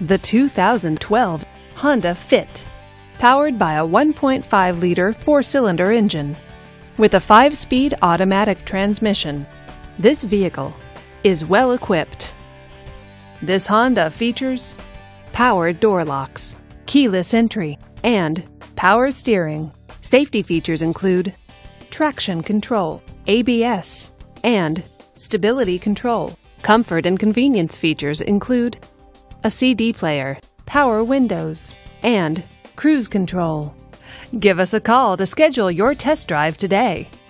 The 2012 Honda Fit, powered by a 1.5-liter four-cylinder engine. With a 5-speed automatic transmission, this vehicle is well equipped. This Honda features power door locks, keyless entry, and power steering. Safety features include traction control, ABS, and stability control. Comfort and convenience features include a CD player, power windows, and cruise control. Give us a call to schedule your test drive today.